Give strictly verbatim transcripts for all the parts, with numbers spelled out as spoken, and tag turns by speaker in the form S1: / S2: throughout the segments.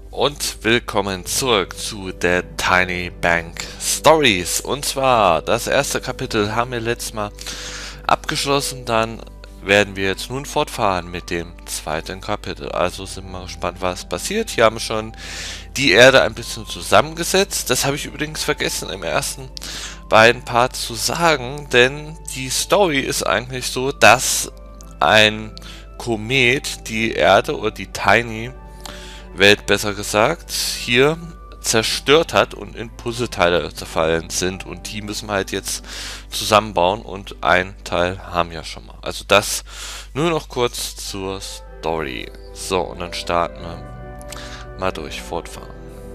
S1: Und willkommen zurück zu der Tiny Bank Stories. Und zwar, das erste Kapitel haben wir letztes Mal abgeschlossen, dann werden wir jetzt nun fortfahren mit dem zweiten Kapitel. Also sind wir gespannt, was passiert. Hier haben wir schon die Erde ein bisschen zusammengesetzt. Das habe ich übrigens vergessen im ersten beiden Parts zu sagen, denn die Story ist eigentlich so, dass ein Komet die Erde oder die Tiny Welt besser gesagt, hier zerstört hat und in Puzzleteile zerfallen sind. Und die müssen wir halt jetzt zusammenbauen und ein Teil haben wir ja schon mal. Also das nur noch kurz zur Story. So, und dann starten wir mal durch, fortfahren.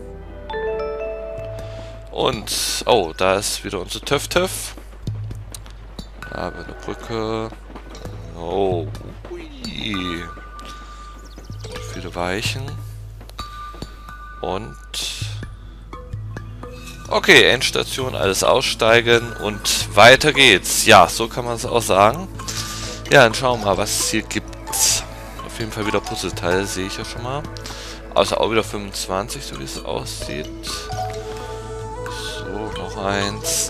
S1: Und, oh, da ist wieder unser Töff-Töff. Da haben wir eine Brücke. Oh, ui. Viele Weichen. Und okay, Endstation, alles aussteigen und weiter geht's. Ja, so kann man es auch sagen. Ja, dann schauen wir mal, was es hier gibt. Auf jeden Fall wieder Puzzleteile, sehe ich ja schon mal. Also auch wieder fünfundzwanzig, so wie es aussieht. So, noch eins.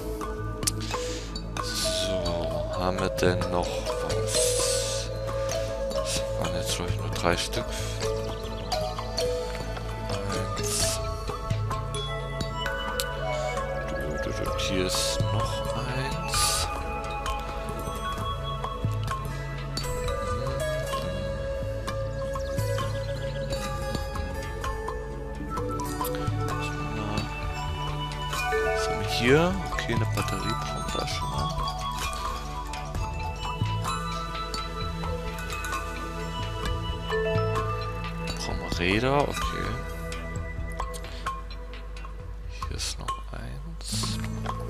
S1: So, haben wir denn noch was? Das waren jetzt, glaube ich, nur drei Stück. Hier ist noch eins. Was haben wir hier? Okay, eine Batterie brauchen wir da schon mal. Brauchen wir Räder, okay. Hier ist noch eins.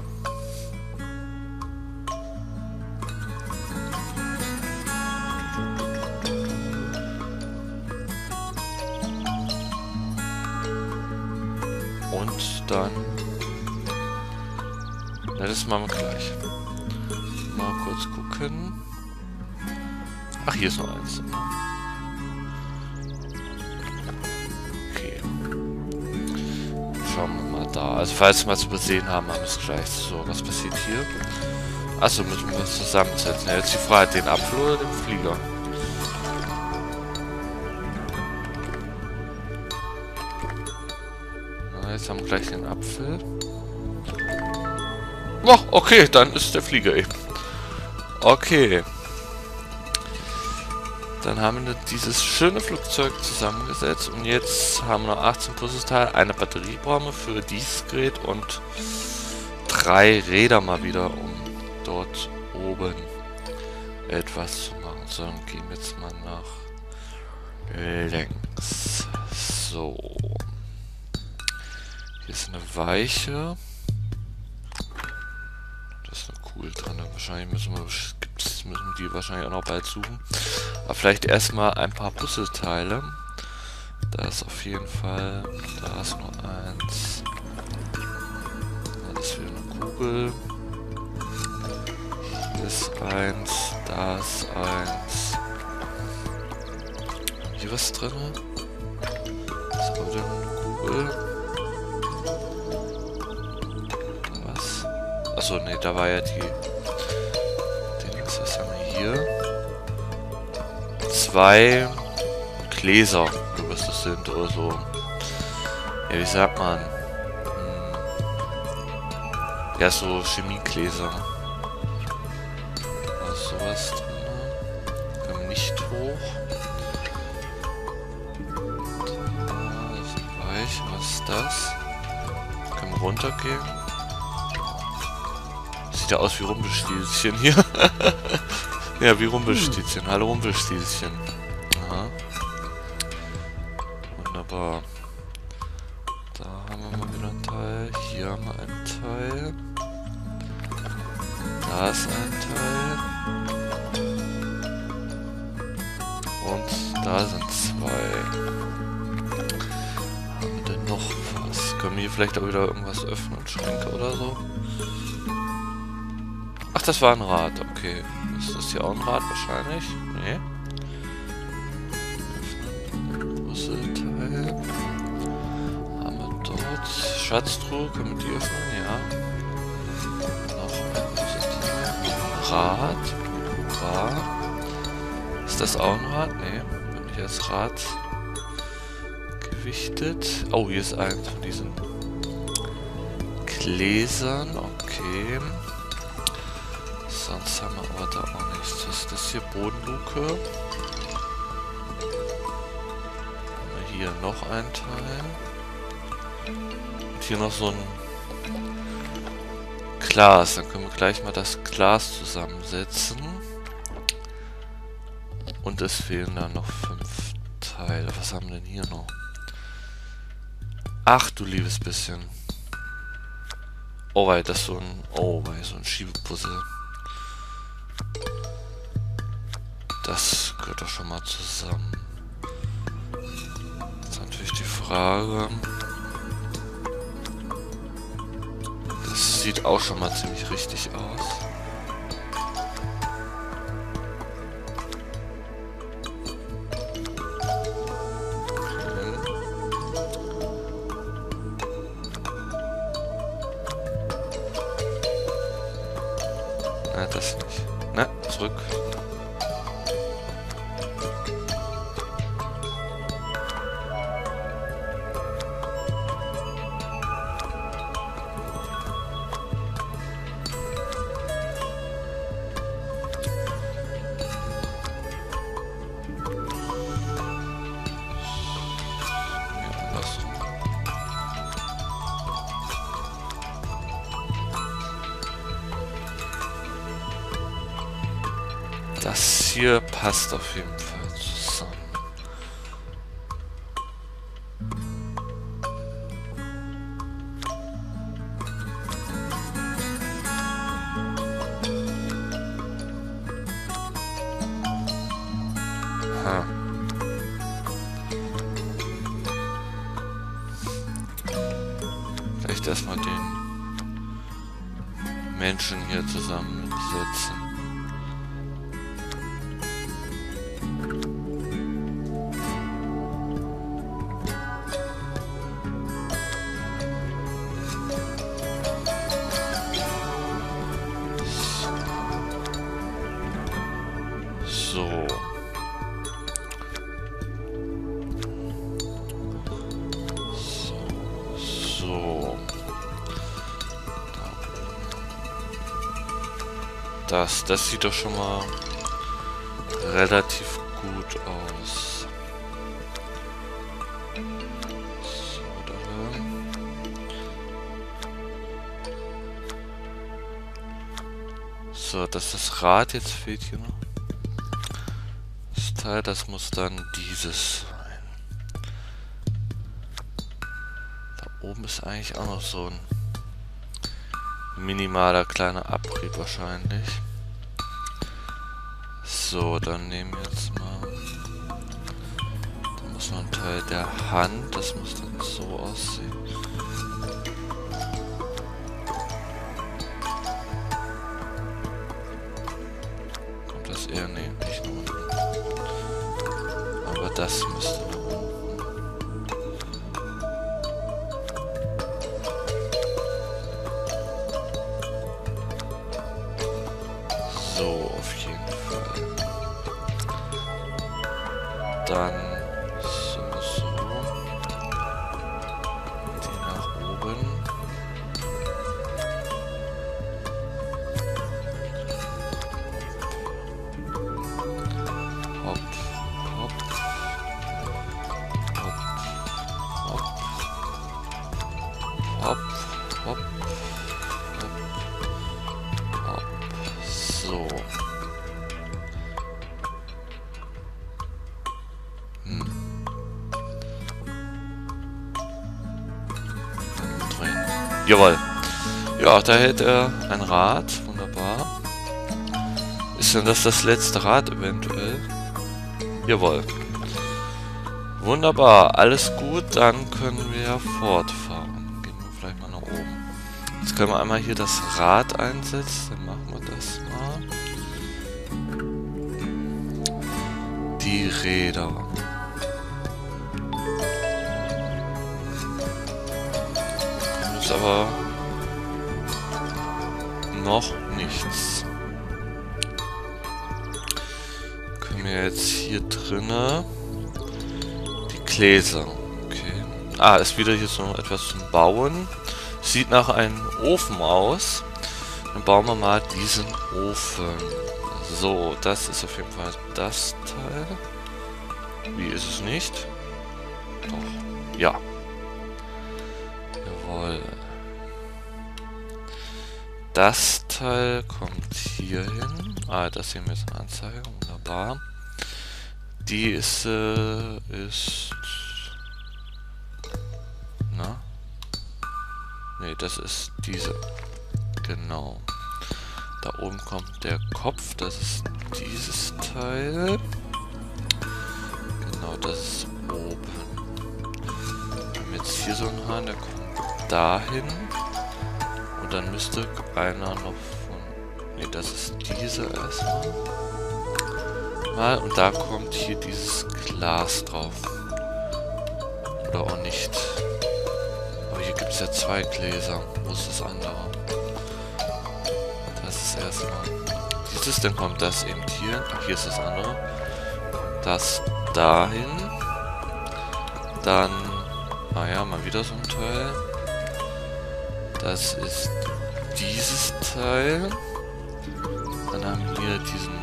S1: Und dann... Na, das machen wir gleich. Mal kurz gucken. Ach, hier ist noch eins. Okay. Schauen wir mal da. Also falls wir mal zu übersehen haben, haben wir es gleich. So, was passiert hier? Achso, müssen wir es zusammensetzen. Ja, jetzt die Frage, den Apfel oder den Flieger? Jetzt haben wir gleich den Apfel. Oh, okay, dann ist der Flieger eben. Okay. Dann haben wir dieses schöne Flugzeug zusammengesetzt und jetzt haben wir noch achtzehn Puzzleteile, eine Batterie brauchen wir für dieses Gerät und drei Räder mal wieder, um dort oben etwas zu machen. So, dann gehen wir jetzt mal nach längs. So. Hier ist eine Weiche. Das ist eine Kugel dran. Wahrscheinlich müssen wir, gibt's, müssen wir die wahrscheinlich auch noch bald suchen. Aber vielleicht erstmal ein paar Puzzleteile. Da ist auf jeden Fall. Da ist noch eins. Da ist wieder eine Kugel. Hier ist eins. Da ist eins. Hier was drin? Das ist auch wieder eine Kugel. Achso, ne, da war ja die... Dings, was haben wir hier? Zwei Gläser, oder was das sind, oder so. Ja, wie sagt man? Hm. Ja, so Chemiegläser. Da ist sowas drin. Können wir nicht hoch. Da ist weich, was ist das? Können wir runtergehen? Sieht ja aus wie Rumpelstilzchen hier. Ja, wie Rumpelstilzchen. Hallo Rumpelstilzchen. Aha. Wunderbar. Da haben wir mal wieder ein Teil. Hier haben wir ein Teil. Da ist ein Teil. Und da sind zwei. Haben wir denn noch was? Können wir hier vielleicht auch wieder irgendwas öffnen? Schränke oder so? Ach, das war ein Rad, okay. Ist das hier auch ein Rad wahrscheinlich? Nee. Puzzleteil. Schatztruhe, können wir die öffnen? Ja. Noch ein Rad. Bar. Ist das auch ein Rad? Ne, wird nicht als Rad gewichtet. Oh, hier ist eins von diesen Gläsern. Okay. Sonst haben wir aber da auch nichts. Was ist das hier? Bodenluke. Haben wir hier noch ein Teil. Und hier noch so ein Glas. Dann können wir gleich mal das Glas zusammensetzen. Und es fehlen dann noch fünf Teile. Was haben wir denn hier noch? Ach du liebes bisschen. Oh wei, das ist so ein... Oh wei, so ein Schiebepuzzle. Das gehört doch schon mal zusammen. Das ist natürlich die Frage... Das sieht auch schon mal ziemlich richtig aus. Nein, das nicht. Na, zurück. Das hier passt auf jeden Fall zusammen. Ha. Vielleicht erstmal den Menschen hier zusammensetzen. So. So. So. Das, das sieht doch schon mal relativ gut aus. So, da. So, dass das Rad jetzt fehlt hier noch. Teil, das muss dann dieses sein. Da oben ist eigentlich auch noch so ein minimaler kleiner Abrieb wahrscheinlich. So, dann nehmen wir jetzt mal... Da muss noch ein Teil der Hand, das muss dann so aussehen. Kommt das eher? Nee, nicht nur unten. Aber das müsste nach unten. So, auf jeden Fall. Dann so, so. Die nach oben. Hopp, hopp. Hopp, hopp, hopp, hopp, so. Hm. Drehen. Jawohl. Ja, da hält er ein Rad. Wunderbar. Ist denn das das letzte Rad eventuell? Jawohl. Wunderbar. Alles gut. Dann können wir fortfahren. Vielleicht mal nach oben. Jetzt können wir einmal hier das Rad einsetzen. Dann machen wir das mal. Die Räder. es aber noch nichts. Können wir jetzt hier drinnen die Gläser. Okay. Ah, ist wieder hier so etwas zum Bauen. Sieht nach einem Ofen aus. Dann bauen wir mal diesen Ofen. So, das ist auf jeden Fall das Teil. Wie ist es nicht? Doch. Ja. Jawohl. Das Teil kommt hier hin. Ah, das sehen wir jetzt in Anzeige. Wunderbar. Die ist, äh, ist... Na? Ne, das ist diese. Genau. Da oben kommt der Kopf. Das ist dieses Teil. Genau, das ist oben. Wir haben jetzt hier so einen Hahn, der kommt dahin. Und dann müsste einer noch von... Ne, das ist diese erstmal. Mal, und da kommt hier dieses Glas drauf. Oder auch nicht. Aber hier gibt es ja zwei Gläser. Wo ist das andere? Das ist erstmal dieses, dann kommt das eben hier. Hier ist das andere. Das dahin. Dann, ah ja, mal wieder so ein Teil. Das ist dieses Teil. Dann haben wir diesen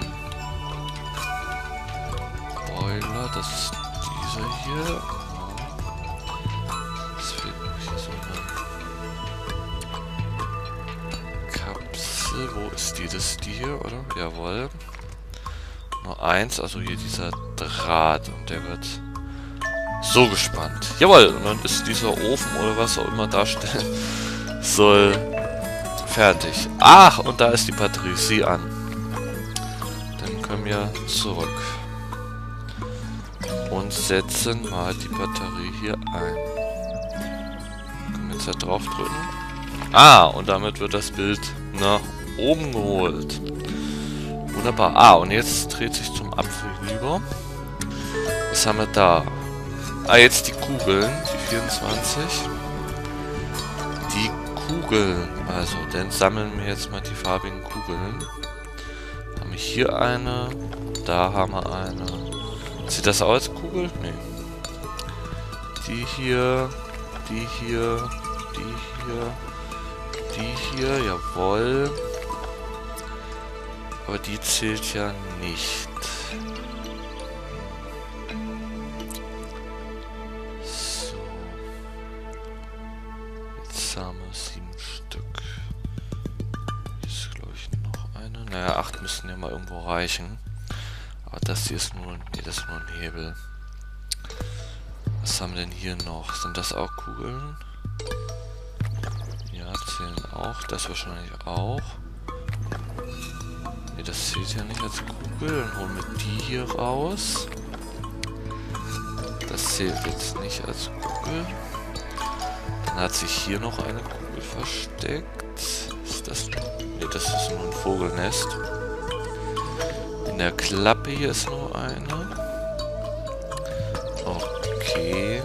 S1: Boiler. Das ist dieser hier. Es fehlt noch hier so eine Kapsel. Wo ist die? Das ist die hier, oder? Jawohl. Nur eins, also hier dieser Draht. Und der wird so gespannt. Jawohl, und dann ist dieser Ofen oder was auch immer darstellen soll fertig. Ach, und da ist die Batterie. Sieh an. Dann können wir zurück. Und setzen mal die Batterie hier ein. Können wir jetzt da drauf drücken. Ah, und damit wird das Bild nach oben geholt. Wunderbar. Ah, und jetzt dreht sich zum Apfel rüber. Was haben wir da? Ah, jetzt die Kugeln. Die vierundzwanzig. Die Kugeln. Also, dann sammeln wir jetzt mal die farbigen Kugeln. Haben wir hier eine. Da haben wir eine. Sieht das aus als Kugel? Nee. Die hier. Die hier. Die hier. Die hier. Jawohl. Aber die zählt ja nicht. So. Jetzt haben wir sieben Stück. Hier ist, glaube ich, noch eine. Naja, acht müssten ja mal irgendwo reichen. Aber das hier ist nur, nee, das ist nur ein Hebel. Was haben wir denn hier noch? Sind das auch Kugeln? Ja, zählen auch. Das wahrscheinlich auch. Ne, das zählt ja nicht als Kugel. Dann holen wir die hier raus. Das zählt jetzt nicht als Kugel. Dann hat sich hier noch eine Kugel versteckt. Ist das... Ne, das ist nur ein Vogelnest. In der Klappe hier ist noch eine. Okay.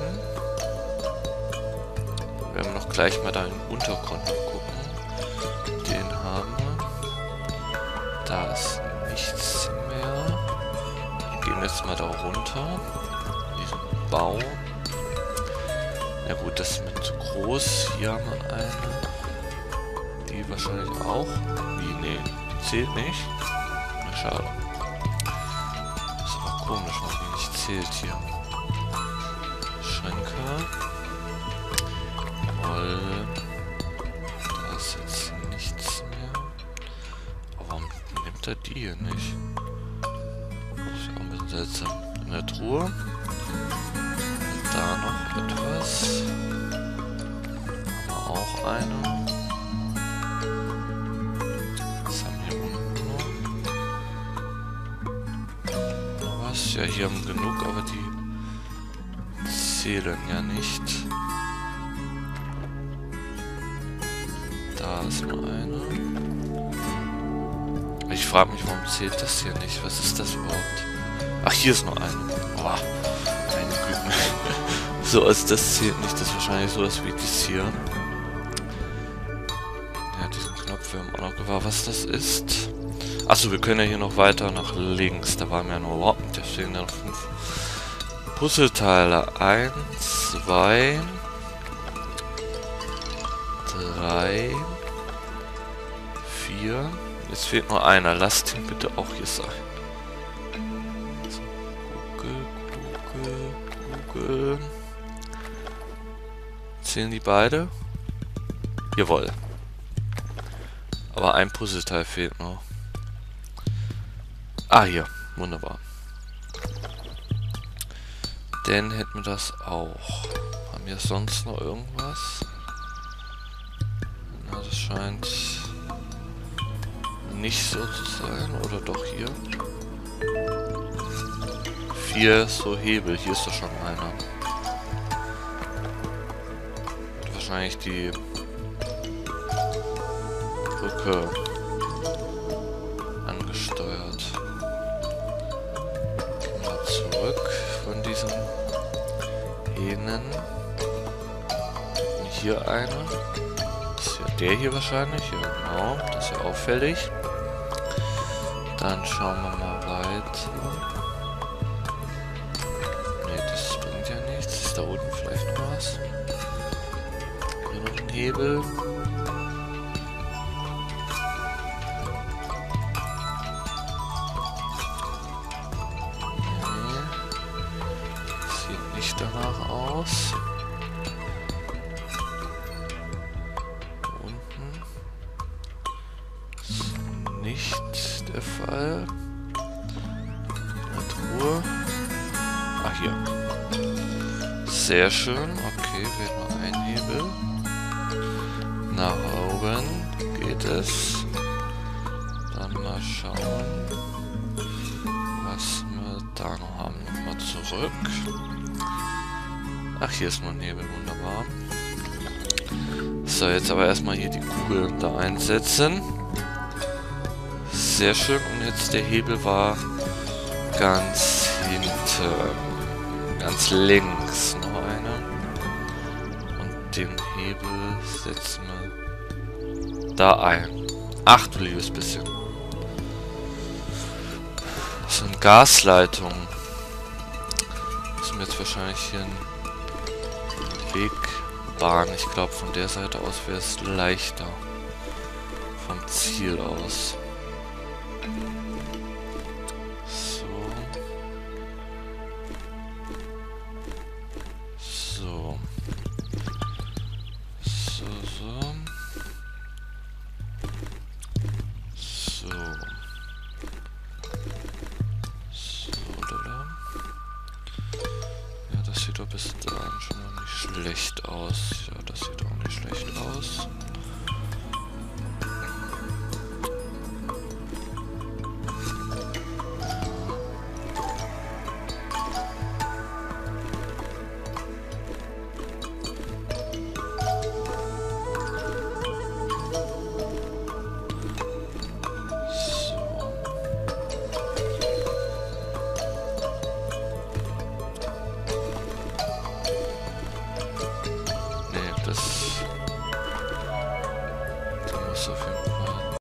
S1: Wir werden noch gleich mal da im Untergrund gucken. Den haben wir. Da ist nichts mehr. Wir gehen jetzt mal da runter. Diesen Bau. Na gut, das ist mit zu groß. Hier haben wir eine. Die wahrscheinlich auch. Wie? Nee, die zählt nicht. Na, schade. Das ist aber komisch, weil die nicht zählt hier. Schränke. Jawohl. Da ist jetzt nichts mehr. Aber warum nimmt er die hier nicht? Das ist auch ein bisschen seltsam. In der Truhe. Da noch etwas. Aber auch eine. Was haben wir hier unten noch? Was? Ja, hier haben wir genug, aber die zählen ja nicht. Da ist nur eine. Ich frage mich, warum zählt das hier nicht? Was ist das überhaupt? Ach, hier ist nur eine. Boah, meine Güte. So, also das zählt nicht. Das ist wahrscheinlich sowas wie dies hier. Knopf. Wir haben auch noch gewahr, was das ist. Achso, wir können ja hier noch weiter nach links. Da waren wir ja nur überhaupt. Da stehen dann fünf Puzzleteile. Eins, zwei, drei, vier. Jetzt fehlt nur einer. Lasst ihn bitte auch hier sein. So, Google, Google, Google. Zählen die beide? Jawohl. Aber ein Puzzleteil fehlt noch. Ah, hier. Wunderbar. Dann hätten wir das auch. Haben wir sonst noch irgendwas? Na, das scheint nicht so zu sein. Oder doch hier? Vier so Hebel. Hier ist doch schon einer. Wahrscheinlich die Brücke angesteuert. Mal zurück von diesen Hähnen. Hier einer. Das ist ja der hier wahrscheinlich. Ja, genau. Das ist ja auffällig. Dann schauen wir mal weiter. Ne, das bringt ja nichts. Ist da unten vielleicht noch was? Hier noch ein Hebel. Danach aus. Da unten ist nicht der Fall. Eine Truhe. Ach, hier. Sehr schön. Okay, wählt mal ein Hebel. Nach oben geht es. Dann mal schauen, was wir da noch haben. Nochmal zurück. Ach, hier ist nur ein Nebel, wunderbar. So, jetzt aber erstmal hier die Kugel da einsetzen. Sehr schön. Und jetzt der Hebel war ganz hinten. Ganz links noch einer. Und den Hebel setzen wir da ein. Ach du liebes bisschen. Das sind Gasleitungen. Müssen wir jetzt wahrscheinlich hier ein Wegbahn. Ich glaube, von der Seite aus wäre es leichter. Vom Ziel aus. So. So. So, so. So. So, da. Ja, das sieht doch bis dahin schon mal nicht schlecht aus. Ja, das sieht auch nicht schlecht aus.